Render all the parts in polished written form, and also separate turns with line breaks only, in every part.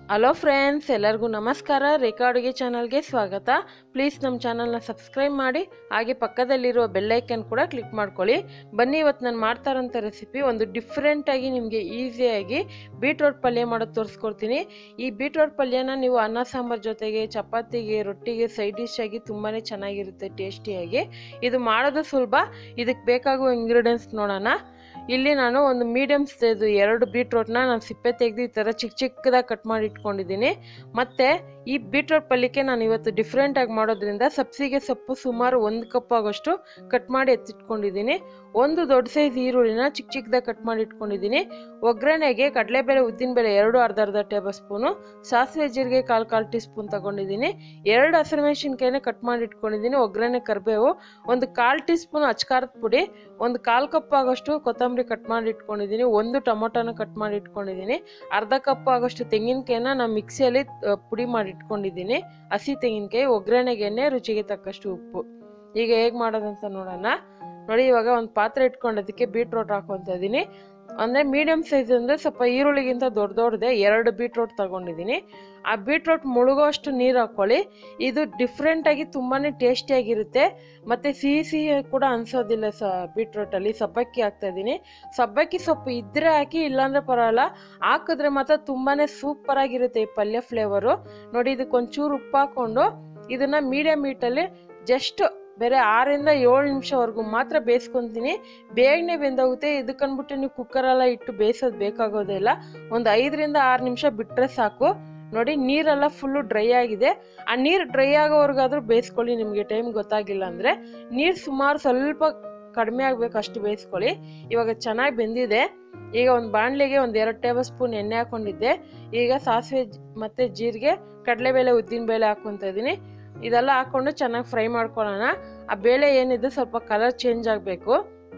Hello friends, ಎಲ್ಲರಿಗೂ ನಮಸ್ಕಾರ. ರೇಖಾ ಅಡುಗೆ ಚಾನಲ್ಗೆ ಸ್ವಾಗತ. ಪ್ಲೀಸ್ ನಮ್ಮ ಚಾನಲ್ನ ಸಬ್ಸ್ಕ್ರೈಬ್ ಮಾಡಿ, ಹಾಗೆ ಪಕ್ಕದಲ್ಲಿರುವ ಬೆಲ್ಲೈಕನ್ ಕೂಡ ಕ್ಲಿಕ್ ಮಾಡ್ಕೊಳ್ಳಿ. ಬನ್ನಿ, ಇವತ್ತು ನಾನು ಮಾಡ್ತಾ ಇರೋಂಥ ರೆಸಿಪಿ ಒಂದು ಡಿಫ್ರೆಂಟಾಗಿ ನಿಮಗೆ ಈಸಿಯಾಗಿ ಬೀಟ್ರೋಟ್ ಪಲ್ಯ ಮಾಡೋದು ತೋರಿಸ್ಕೊಡ್ತೀನಿ. ಈ ಬೀಟ್ರೋಟ್ ಪಲ್ಯನ ನೀವು ಅನ್ನ ಸಾಂಬಾರು ಜೊತೆಗೆ, ಚಪಾತಿಗೆ, ರೊಟ್ಟಿಗೆ ಸೈಡ್ ಡಿಶ್ ಆಗಿ ತುಂಬಾ ಚೆನ್ನಾಗಿರುತ್ತೆ, ಟೇಸ್ಟಿಯಾಗಿ. ಇದು ಮಾಡೋದು ಸುಲಭ. ಇದಕ್ಕೆ ಬೇಕಾಗುವ ಇಂಗ್ರೀಡಿಯೆಂಟ್ಸ್ ನೋಡೋಣ. ಇಲ್ಲಿ ನಾನು ಒಂದು ಮೀಡಿಯಮ್ ಸೈಜ್ 2 ಬೀಟ್ರೋಟ್ನ ನಾನು ಸಿಪ್ಪೆ ತೆಗೆದು ಈ ಥರ ಚಿಕ್ಕ ಚಿಕ್ಕದಾಗಿ ಕಟ್ ಮಾಡಿ ಇಟ್ಕೊಂಡಿದ್ದೀನಿ. ಮತ್ತು ಈ ಬೀಟ್ರೋಟ್ ಪಲ್ಯಕ್ಕೆ ನಾನು ಇವತ್ತು ಡಿಫ್ರೆಂಟಾಗಿ ಮಾಡೋದ್ರಿಂದ ಸಬ್ಸಿಗೆ ಸೊಪ್ಪು ಸುಮಾರು 1 ಕಪ್ ಆಗೋಷ್ಟು ಕಟ್ ಮಾಡಿ ಎತ್ತಿಟ್ಕೊಂಡಿದ್ದೀನಿ. ಒಂದು ದೊಡ್ಡ ಸೈಜ್ ಈರುಳ್ಳಿನ ಚಿಕ್ಕ ಚಿಕ್ಕದಾಗಿ ಕಟ್ ಮಾಡಿ ಇಟ್ಕೊಂಡಿದ್ದೀನಿ. ಒಗ್ಗರಣೆಗೆ ಕಡಲೆಬೇಳೆ, ಉದ್ದಿನಬೇಳೆ 2 ಅರ್ಧ ಟೇಬಲ್ ಸ್ಪೂನು, ಸಾಸಿವೆ ಜೀರಿಗೆ 1/4 ಟೀ ಸ್ಪೂನ್ ತಗೊಂಡಿದ್ದೀನಿ. 2 ಹಸಿಮೆಣಸಿನ್ಕಾಯಿನ ಕಟ್ ಮಾಡಿ ಇಟ್ಕೊಂಡಿದ್ದೀನಿ. ಒಗ್ಗರಣೆ ಕರಿಬೇವು, ಒಂದು 1/4 ಟೀ ಸ್ಪೂನ್ ಅಚ್ಕಾರದ ಪುಡಿ, ಒಂದು 1/4 ಕಪ್ ಆಗೋಷ್ಟು ಕೊತ್ತಂಬರಿ ಕಟ್ ಮಾಡಿ ಇಟ್ಕೊಂಡಿದ್ದೀನಿ. ಒಂದು ಟೊಮೊಟೊನ ಕಟ್ ಮಾಡಿ ಇಟ್ಕೊಂಡಿದ್ದೀನಿ. ಅರ್ಧ ಕಪ್ ಆಗೋಷ್ಟು ತೆಂಗಿನಕಾಯಿನ ನಾನು ಮಿಕ್ಸಿಯಲ್ಲಿ ಪುಡಿ ಮಾಡಿ ಇಟ್ಕೊಂಡಿದ್ದೀನಿ. ಹಸಿ ತೆಂಗಿನಕಾಯಿ, ಒಗ್ಗರಣೆಗೆ ಎಣ್ಣೆ, ರುಚಿಗೆ ತಕ್ಕಷ್ಟು ಉಪ್ಪು. ಈಗ ಹೇಗೆ ಮಾಡೋದಂತ ನೋಡೋಣ. ನೋಡಿ, ಇವಾಗ ಒಂದು ಪಾತ್ರೆ ಇಟ್ಕೊಂಡು ಅದಕ್ಕೆ ಬೀಟ್ರೋಟ್ ಹಾಕೊತಾ ಇದ್ದೀನಿ. ಅಂದರೆ ಮೀಡಿಯಮ್ ಸೈಜ್ ಅಂದರೆ ಸ್ವಲ್ಪ ಈರುಳ್ಳಿಗಿಂತ ದೊಡ್ಡದೇ 2 ಬೀಟ್ರೋಟ್ ತಗೊಂಡಿದ್ದೀನಿ. ಆ ಬೀಟ್ರೋಟ್ ಮುಳುಗೋಷ್ಟು ನೀರು ಹಾಕ್ಕೊಳ್ಳಿ. ಇದು ಡಿಫ್ರೆಂಟಾಗಿ ತುಂಬಾ ಟೇಸ್ಟಿಯಾಗಿರುತ್ತೆ, ಮತ್ತು ಸಿಹಿ ಕೂಡ ಅನಿಸೋದಿಲ್ಲ. ಬೀಟ್ರೋಟಲ್ಲಿ ಸಬ್ಬಕ್ಕಿ ಹಾಕ್ತಾಯಿದ್ದೀನಿ. ಸಬ್ಬಕ್ಕಿ ಸೊಪ್ಪು ಇದ್ದರೆ ಹಾಕಿ, ಇಲ್ಲಾಂದರೆ ಪರವಾಗಿಲ್ಲ. ಹಾಕಿದ್ರೆ ಮಾತ್ರ ತುಂಬಾ ಸೂಪರಾಗಿರುತ್ತೆ ಈ ಪಲ್ಯ ಫ್ಲೇವರು. ನೋಡಿ, ಇದಕ್ಕೊಂಚೂರು ಉಪ್ಪು ಹಾಕ್ಕೊಂಡು ಇದನ್ನು ಮೀಡಿಯಮ್ ಹೀಟಲ್ಲಿ ಜಸ್ಟ್ ಬೇರೆ 6 ರಿಂದ 7 ನಿಮಿಷವರೆಗೂ ಮಾತ್ರ ಬೇಯಿಸ್ಕೊತೀನಿ. ಬೇಗನೆ ಬೆಂದೋಗುತ್ತೆ. ಇದಕ್ಕನ್ಬಿಟ್ಟು ನೀವು ಕುಕ್ಕರೆಲ್ಲ ಇಟ್ಟು ಬೇಯಿಸೋದು ಬೇಕಾಗೋದೇ ಇಲ್ಲ. ಒಂದು 5 ರಿಂದ 6 ನಿಮಿಷ ಬಿಟ್ಟರೆ ಸಾಕು. ನೋಡಿ, ನೀರೆಲ್ಲ ಫುಲ್ಲು ಡ್ರೈ ಆಗಿದೆ. ಆ ನೀರು ಡ್ರೈ ಆಗೋವರೆಗಾದ್ರೂ ಬೇಯಿಸ್ಕೊಳ್ಳಿ. ನಿಮಗೆ ಟೈಮ್ ಗೊತ್ತಾಗಿಲ್ಲ ಅಂದರೆ ನೀರು ಸುಮಾರು ಸ್ವಲ್ಪ ಕಡಿಮೆ ಆಗಬೇಕು, ಅಷ್ಟು ಬೇಯಿಸ್ಕೊಳ್ಳಿ. ಇವಾಗ ಚೆನ್ನಾಗಿ ಬೆಂದಿದೆ. ಈಗ ಒಂದು ಬಾಣಲೆಗೆ ಒಂದು 2 ಟೇಬಲ್ ಸ್ಪೂನ್ ಎಣ್ಣೆ ಹಾಕ್ಕೊಂಡಿದ್ದೆ. ಈಗ ಸಾಸಿವೆ ಮತ್ತು ಜೀರಿಗೆ, ಕಡಲೆಬೇಳೆ, ಉದ್ದಿನಬೇಳೆ ಹಾಕ್ಕೊತಾ ಇದ್ದೀನಿ. ಇದೆಲ್ಲ ಹಾಕ್ಕೊಂಡು ಚೆನ್ನಾಗಿ ಫ್ರೈ ಮಾಡ್ಕೊಳ್ಳೋಣ. ಆ ಬೇಳೆ ಏನಿದೆ ಸ್ವಲ್ಪ ಕಲರ್ ಚೇಂಜ್ ಆಗಬೇಕು.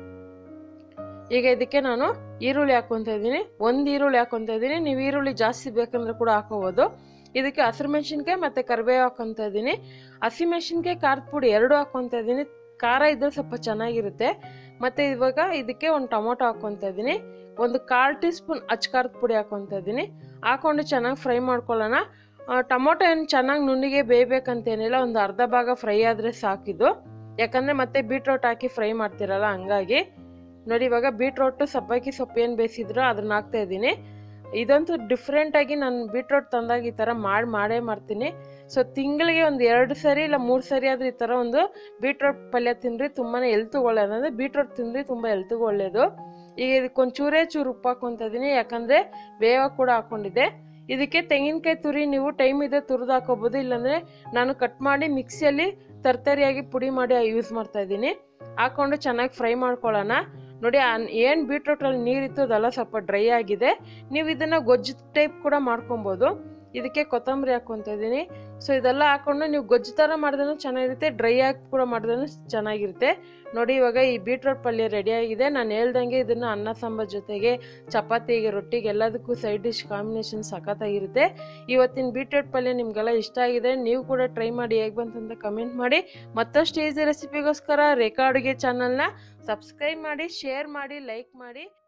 ಈಗ ಇದಕ್ಕೆ ನಾನು ಈರುಳ್ಳಿ ಹಾಕ್ಕೊತಾ ಇದ್ದೀನಿ. 1 ಈರುಳ್ಳಿ ಹಾಕ್ಕೊತಾ ಇದ್ದೀನಿ. ನೀವು ಈರುಳ್ಳಿ ಜಾಸ್ತಿ ಬೇಕಂದ್ರೆ ಕೂಡ ಹಾಕೋಬೋದು. ಇದಕ್ಕೆ ಹಸಿರು ಮೆಣಸಿನ್ಕಾಯಿ ಮತ್ತು ಕರಿಬೇವು ಹಾಕ್ಕೊತಾ ಇದ್ದೀನಿ. ಹಸಿಮೆಣಸಿನ್ಕಾಯಿ, ಖಾರದ ಪುಡಿ 2 ಹಾಕ್ಕೊತಾ ಇದ್ದೀನಿ. ಖಾರ ಇದ್ದರೆ ಸ್ವಲ್ಪ ಚೆನ್ನಾಗಿರುತ್ತೆ. ಮತ್ತು ಇವಾಗ ಇದಕ್ಕೆ ಒಂದು ಟೊಮೊಟೊ ಹಾಕ್ಕೊತಾ ಇದ್ದೀನಿ. ಒಂದು 1/4 ಟೀ ಸ್ಪೂನ್ ಅಚ್ಕಾರದ ಪುಡಿ ಹಾಕ್ಕೊತಾ ಇದ್ದೀನಿ. ಹಾಕ್ಕೊಂಡು ಚೆನ್ನಾಗಿ ಫ್ರೈ ಮಾಡ್ಕೊಳ್ಳೋಣ. ಟೊಮೊಟೊ ಏನು ಚೆನ್ನಾಗಿ ನುಣ್ಣಿಗೆ ಬೇಯಬೇಕಂತೇನಿಲ್ಲ, ಒಂದು ಅರ್ಧ ಭಾಗ ಫ್ರೈ ಆದರೆ ಸಾಕಿದು. ಯಾಕಂದರೆ ಮತ್ತೆ ಬೀಟ್ರೋಟ್ ಹಾಕಿ ಫ್ರೈ ಮಾಡ್ತಿರಲ್ಲ, ಹಂಗಾಗಿ. ನೋಡಿ, ಇವಾಗ ಬೀಟ್ರೋಟು ಸಬ್ಬಕ್ಕಿ ಸೊಪ್ಪು ಏನು ಬೇಯಿಸಿದ್ರೋ ಅದನ್ನ ಹಾಕ್ತಾ ಇದ್ದೀನಿ. ಇದಂತೂ ಡಿಫ್ರೆಂಟಾಗಿ ನಾನು ಬೀಟ್ರೋಟ್ ತಂದಾಗ ಈ ಥರ ಮಾಡೇ ಮಾಡ್ತೀನಿ. ಸೊ ತಿಂಗಳಿಗೆ ಒಂದು 2 ಸರಿ ಇಲ್ಲ 3 ಸರಿ ಆದರೂ ಈ ಥರ ಒಂದು ಬೀಟ್ರೋಟ್ ಪಲ್ಯ ತಿನ್ನಿರಿ, ತುಂಬಾ ಹೆಲ್ತ್ಗೆ ಒಳ್ಳೆಯದು. ಅಂದರೆ ಬೀಟ್ರೋಟ್ ತಿನ್ನಿರಿ, ತುಂಬ ಹೆಲ್ತ್ಗೆ ಒಳ್ಳೆಯದು. ಈಗ ಇದಕ್ಕೊಂದು ಚೂರು ಉಪ್ಪು ಹಾಕ್ಕೊತಾ ಇದ್ದೀನಿ, ಯಾಕಂದರೆ ಬೇವ ಕೂಡ ಹಾಕ್ಕೊಂಡಿದ್ದೆ. ಇದಕ್ಕೆ ತೆಂಗಿನಕಾಯಿ ತುರಿ ನೀವು ಟೈಮ್ ಇದೆ ತುರಿದು ಹಾಕೋಬೋದು, ಇಲ್ಲಾಂದರೆ ನಾನು ಕಟ್ ಮಾಡಿ ಮಿಕ್ಸಿಯಲ್ಲಿ ತರ್ತರಿಯಾಗಿ ಪುಡಿ ಮಾಡಿ ಯೂಸ್ ಮಾಡ್ತಾ ಇದ್ದೀನಿ. ಹಾಕ್ಕೊಂಡು ಚೆನ್ನಾಗಿ ಫ್ರೈ ಮಾಡ್ಕೊಳ್ಳೋಣ. ನೋಡಿ, ಏನು ಬೀಟ್ರೋಟಲ್ಲಿ ನೀರಿತ್ತು ಅದೆಲ್ಲ ಸ್ವಲ್ಪ ಡ್ರೈ ಆಗಿದೆ. ನೀವು ಇದನ್ನು ಗೊಜ್ಜು ಟೈಪ್ ಕೂಡ ಮಾಡ್ಕೊಬೋದು. ಇದಕ್ಕೆ ಕೊತ್ತಂಬರಿ ಹಾಕ್ಕೊತಾ ಇದ್ದೀನಿ. ಸೊ ಇದೆಲ್ಲ ಹಾಕ್ಕೊಂಡು ನೀವು ಗೊಜ್ಜು ಥರ ಮಾಡಿದ್ರೂ ಚೆನ್ನಾಗಿರುತ್ತೆ, ಡ್ರೈ ಆಗಿ ಕೂಡ ಮಾಡಿದ್ರೂ ಚೆನ್ನಾಗಿರುತ್ತೆ. ನೋಡಿ, ಇವಾಗ ಈ ಬೀಟ್ರೋಟ್ ಪಲ್ಯ ರೆಡಿಯಾಗಿದೆ. ನಾನು ಹೇಳ್ದಂಗೆ ಇದನ್ನು ಅನ್ನ ಸಾಂಬಾರು ಜೊತೆಗೆ, ಚಪಾತಿಗೆ, ರೊಟ್ಟಿಗೆ ಎಲ್ಲದಕ್ಕೂ ಸೈಡ್ ಡಿಶ್ ಕಾಂಬಿನೇಷನ್ ಸಖತ್ತಾಗಿರುತ್ತೆ. ಇವತ್ತಿನ ಬೀಟ್ರೋಟ್ ಪಲ್ಯ ನಿಮಗೆಲ್ಲ ಇಷ್ಟ ಆಗಿದೆ. ನೀವು ಕೂಡ ಟ್ರೈ ಮಾಡಿ, ಹೇಗೆ ಬಂತಂತ ಕಮೆಂಟ್ ಮಾಡಿ. ಮತ್ತಷ್ಟು ಈಸಿ ರೆಸಿಪಿಗೋಸ್ಕರ ರೇಖಾ ಅಡುಗೆ ಚಾನಲ್ನ ಸಬ್ಸ್ಕ್ರೈಬ್ ಮಾಡಿ, ಶೇರ್ ಮಾಡಿ, ಲೈಕ್ ಮಾಡಿ.